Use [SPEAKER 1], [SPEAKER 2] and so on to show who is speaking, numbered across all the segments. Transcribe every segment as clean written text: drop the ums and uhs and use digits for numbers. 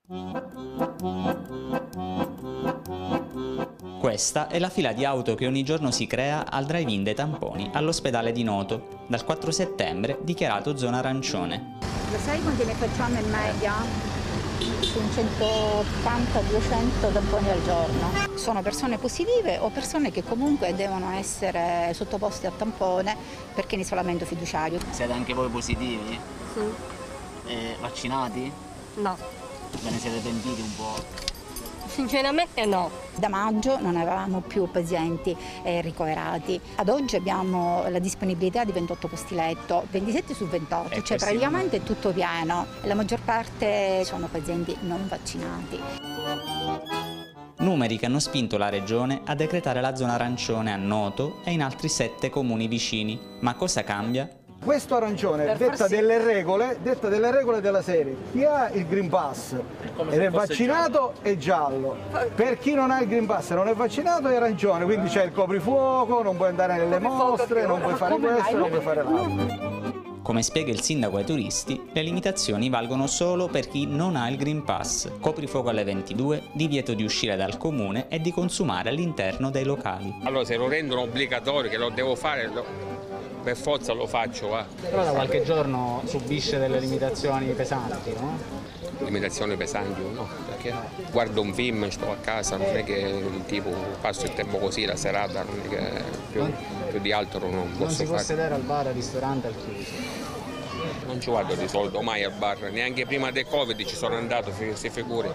[SPEAKER 1] Questa è la fila di auto che ogni giorno si crea al drive-in dei tamponi all'ospedale di Noto, dal 4 settembre dichiarato zona arancione.
[SPEAKER 2] Lo sai quanti ne facciamo in media? Su 180-200 tamponi al giorno. Sono persone positive o persone che comunque devono essere sottoposte a tampone perché in isolamento fiduciario.
[SPEAKER 3] Siete anche voi positivi?
[SPEAKER 2] Sì.
[SPEAKER 3] Vaccinati?
[SPEAKER 4] No.
[SPEAKER 3] Ve ne siete pentiti un po'?
[SPEAKER 4] Sinceramente no.
[SPEAKER 2] Da maggio non avevamo più pazienti ricoverati. Ad oggi abbiamo la disponibilità di 28 posti letto, 27 su 28, cioè praticamente è tutto pieno. La maggior parte sono pazienti non vaccinati.
[SPEAKER 1] Numeri che hanno spinto la Regione a decretare la zona arancione a Noto e in altri 7 comuni vicini. Ma cosa cambia?
[SPEAKER 5] Questo arancione detta delle regole della serie. Chi ha il Green Pass ed è vaccinato è giallo. Per chi non ha il Green Pass e non è vaccinato è arancione, quindi c'è il coprifuoco, non puoi andare nelle mostre, non puoi fare questo, non puoi fare l'altro.
[SPEAKER 1] Come spiega il sindaco ai turisti, le limitazioni valgono solo per chi non ha il Green Pass, coprifuoco alle 22, divieto di uscire dal comune e di consumare all'interno dei locali.
[SPEAKER 6] Allora se lo rendono obbligatorio, che lo devo fare, per forza lo faccio, va.
[SPEAKER 7] Però da qualche giorno subisce delle limitazioni pesanti, no?
[SPEAKER 6] Limitazioni pesanti o no? Perché guardo un film, sto a casa, non è che tipo passo il tempo così la serata, non è che più di altro non posso fare.
[SPEAKER 7] Non si può sedere al bar, al ristorante, al chiuso.
[SPEAKER 6] Non ci vado di solito mai al bar, neanche prima del Covid ci sono andato, si figuri.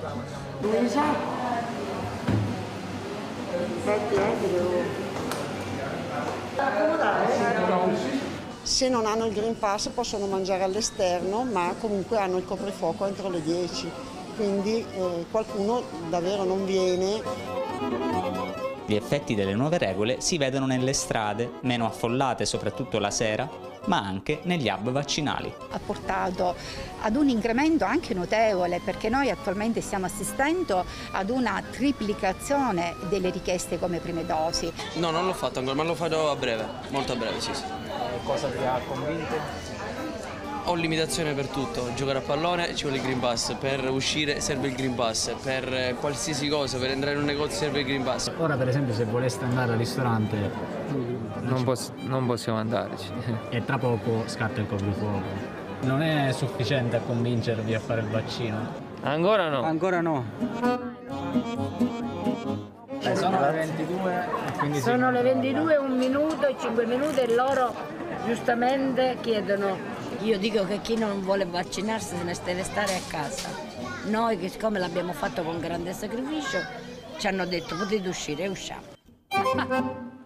[SPEAKER 8] Se non hanno il Green Pass possono mangiare all'esterno, ma comunque hanno il coprifuoco entro le 10, quindi qualcuno davvero non viene.
[SPEAKER 1] Gli effetti delle nuove regole si vedono nelle strade, meno affollate soprattutto la sera, ma anche negli hub vaccinali.
[SPEAKER 2] Ha portato ad un incremento anche notevole, perché noi attualmente stiamo assistendo ad una triplicazione delle richieste come prime dosi.
[SPEAKER 9] No, non l'ho fatto ancora, ma lo farò a breve, molto a breve, sì.
[SPEAKER 7] Cosa ti ha convinto?
[SPEAKER 9] Ho limitazione per tutto, giocare a pallone ci vuole il Green Pass, per uscire serve il Green Pass, per qualsiasi cosa, per entrare in un negozio serve il Green Pass.
[SPEAKER 7] Ora per esempio se voleste andare al ristorante
[SPEAKER 10] non possiamo andarci.
[SPEAKER 7] E tra poco scatta il coprifuoco. Non è sufficiente a convincervi a fare il vaccino?
[SPEAKER 10] Ancora no.
[SPEAKER 7] Ancora no. Sono le 22 e quindi
[SPEAKER 4] Sono le 22, 1 minuto e 5 minuti e loro giustamente chiedono. Io dico che chi non vuole vaccinarsi se ne deve stare a casa. Noi che siccome l'abbiamo fatto con grande sacrificio ci hanno detto potete uscire e usciamo.